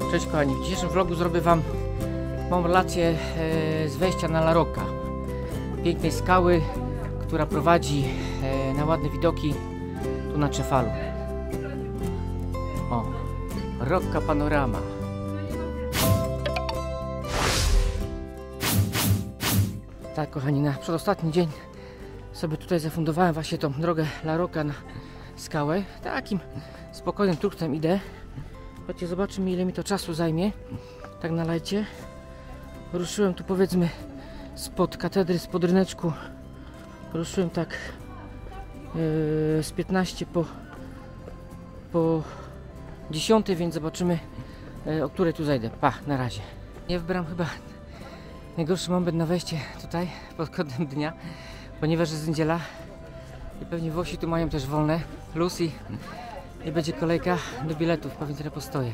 Cześć kochani, w dzisiejszym vlogu zrobię Wam małą relację z wejścia na La Rocca, pięknej skały, która prowadzi na ładne widoki tu na Cefalu. O, Rocca Panorama. Tak kochani, na przedostatni dzień sobie tutaj zafundowałem właśnie tą drogę La Rocca na skałę. Takim spokojnym tuktem idę. Chodźcie, zobaczymy, ile mi to czasu zajmie. Tak na lajcie. Ruszyłem tu, powiedzmy, spod katedry, spod ryneczku. Ruszyłem tak z 15 po 10, więc zobaczymy, o której tu zajdę. Pa, na razie. Nie wybrałem chyba najgorszy moment na wejście tutaj pod kątem dnia, ponieważ jest niedziela i pewnie Włosi tu mają też wolne. Lucy. I będzie kolejka do biletów, pewnie tyle postoję.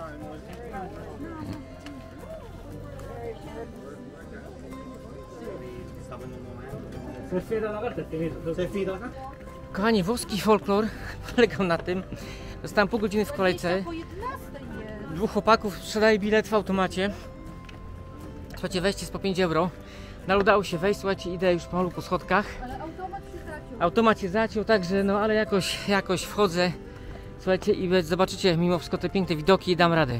Kochani, włoski folklor polegał na tym, dostałem pół godziny w kolejce, dwóch chłopaków sprzedaje bilet w automacie. Słuchajcie, wejście jest po 5 euro. No, udało się wejść, słuchajcie, idę już pomalu po schodkach. Automat się zaciął, także no ale jakoś wchodzę. Słuchajcie, i zobaczycie mimo wszystko te piękne widoki i dam radę.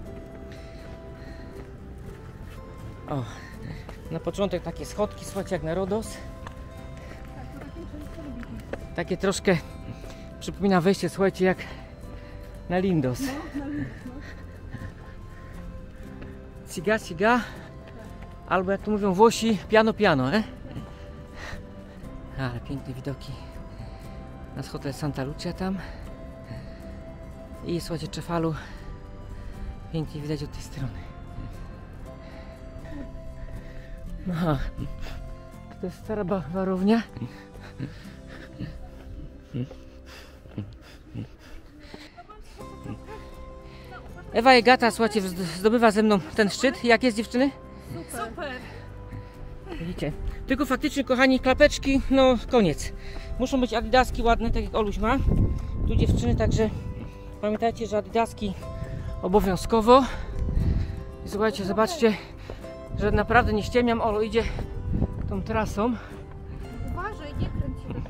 O, na początek takie schodki, słuchajcie, jak na Rodos. Takie troszkę przypomina wejście, słuchajcie, jak na Lindos. Ciga, ciga. Albo jak to mówią Włosi, piano, piano, Ale piękne widoki. Nasz hotel Santa Lucia tam. I słuchajcie, Cefalu pięknie widać od tej strony. Aha, to jest stara warownia. Ewa i Agata, słuchajcie, zdobywa ze mną ten szczyt. Jak jest, dziewczyny? Super! Widzicie? Tylko faktycznie, kochani, klapeczki, no koniec. Muszą być adidaski ładne, tak jak Oluś ma. Tu dziewczyny, także pamiętajcie, że adidaski obowiązkowo. I słuchajcie, zobaczcie, że naprawdę nie ściemniam. Olo idzie tą trasą. Uważaj, nie kręć się.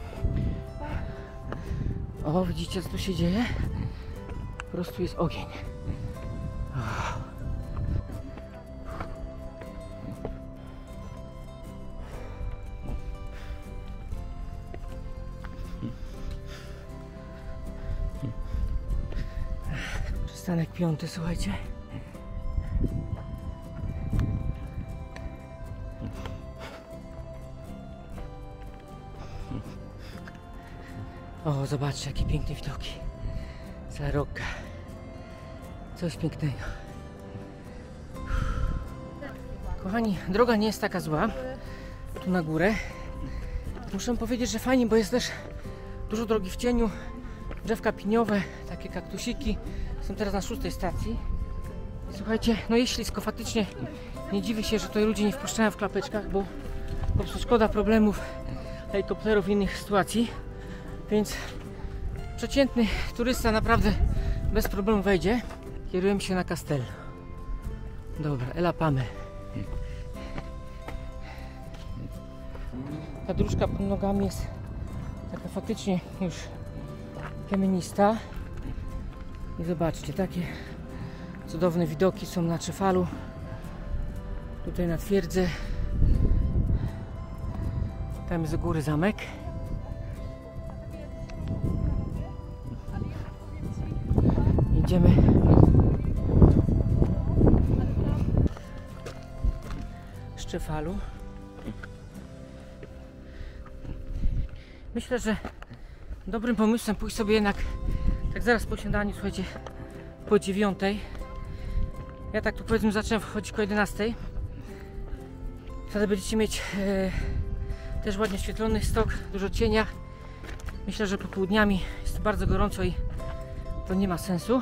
O, widzicie, co tu się dzieje? Po prostu jest ogień. Przystanek 5, słuchajcie. O, zobaczcie, jakie piękne widoki. La Rocca. Coś pięknego. Kochani, droga nie jest taka zła. Tu na górę. Muszę powiedzieć, że fajnie, bo jest też dużo drogi w cieniu. Drzewka piniowe, takie kaktusiki. Jestem teraz na 6. stacji. Słuchajcie, no jest ślisko, faktycznie nie dziwię się, że tutaj ludzie nie wpuszczają w klapeczkach, bo po prostu szkoda problemów helikopterów i innych sytuacji. Więc przeciętny turysta naprawdę bez problemu wejdzie. Kierujemy się na Castello. Dobra, Ela Pame. Ta dróżka pod nogami jest taka faktycznie już kamienista. I zobaczcie, takie cudowne widoki są na Cefalu. Tutaj na twierdzę. Tam jest do góry zamek. Idziemy z Cefalu. Myślę, że dobrym pomysłem pójść sobie jednak tak zaraz po śniadaniu, słuchajcie, po 9. Ja tak tu powiedzmy zacząłem wchodzić o 11. Wtedy będziecie mieć też ładnie oświetlony stok, dużo cienia. Myślę, że popołudniami jest bardzo gorąco i to nie ma sensu.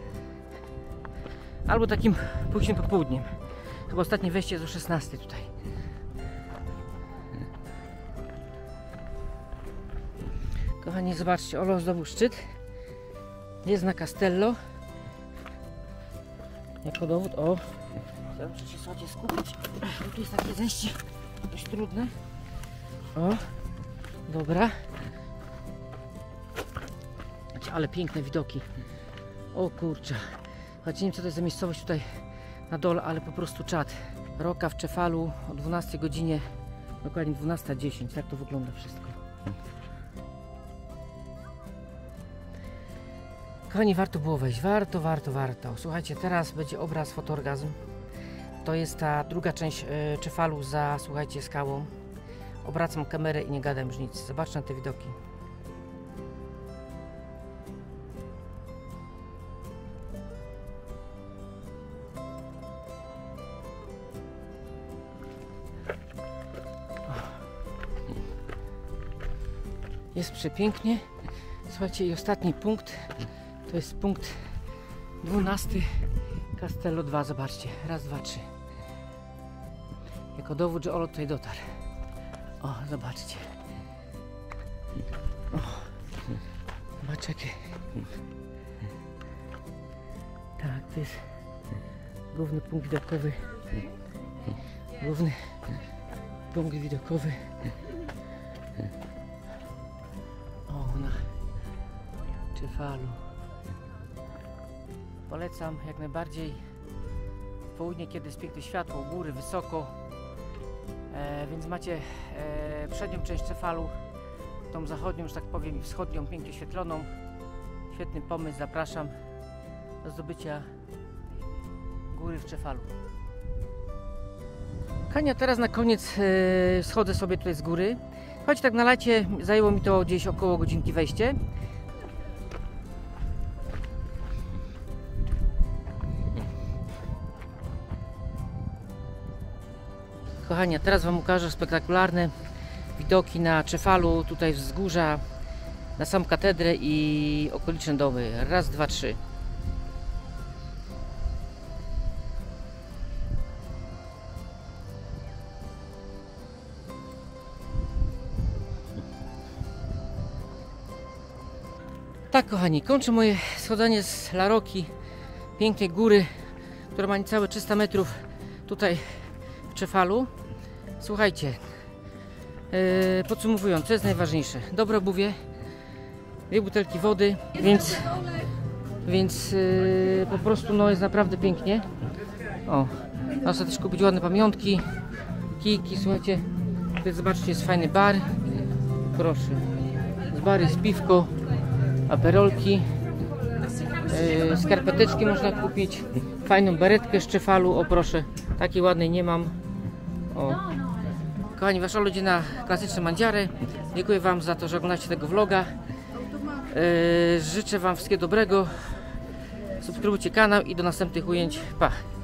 Albo takim późnym popołudniem. Chyba ostatnie wejście jest o 16 tutaj. Kochani, zobaczcie, Olo zdobył szczyt. Jest na Castello. Jako dowód, o, teraz muszę się słuchajcie skupić, bo tu jest takie zejście dość trudne. O, dobra. Ale piękne widoki. O kurczę. Choć nie wiem co to jest za miejscowość tutaj na dole, ale po prostu czad. Roka w Cefalu o 12 godzinie, dokładnie 12:10. Tak to wygląda wszystko. Kochani, warto było wejść. Warto. Słuchajcie, teraz będzie obraz fotoorgazm. To jest ta druga część Cefalu za, słuchajcie, skałą. Obracam kamerę i nie gadam już nic. Zobaczcie na te widoki. Jest przepięknie. Słuchajcie, i ostatni punkt to jest punkt 12 Castello 2. Zobaczcie. Raz, dwa, trzy. Jako dowód, że Olo tutaj dotarł. O, zobaczcie. O, zobaczcie jakie. Tak, to jest główny punkt widokowy. Główny punkt widokowy. O, na Cefalu. Polecam jak najbardziej w południe, kiedy jest piękne światło, góry, wysoko. Więc macie przednią część Cefalu, tą zachodnią, że tak powiem, i wschodnią, pięknie oświetloną. Świetny pomysł, zapraszam do zdobycia góry w Cefalu. Kania, teraz na koniec schodzę sobie tutaj z góry. Choć tak na lacie zajęło mi to gdzieś około godzinki wejście. Kochani, a teraz Wam ukażę spektakularne widoki na Cefalu, tutaj wzgórza, na sam katedrę i okoliczne domy. Raz, dwa, trzy. Tak, kochani, kończę moje schodzenie z La Rocki, pięknej góry, która ma niecałe 300 metrów tutaj w Cefalu. Słuchajcie, podsumowując, co jest najważniejsze? Dobre obuwie, 2 butelki wody, więc po prostu no, jest naprawdę pięknie. O, można też kupić ładne pamiątki, kijki, słuchajcie, tutaj zobaczcie, jest fajny bar, proszę, z bar jest piwko, aperolki, skarpeteczki można kupić, fajną beretkę z Cefalu, o proszę, takiej ładnej nie mam. O. Kochani, wasza ludzie na klasyczne mandziary. Dziękuję Wam za to, że oglądacie tego vloga. Życzę Wam wszystkiego dobrego. Subskrybujcie kanał i do następnych ujęć. Pa!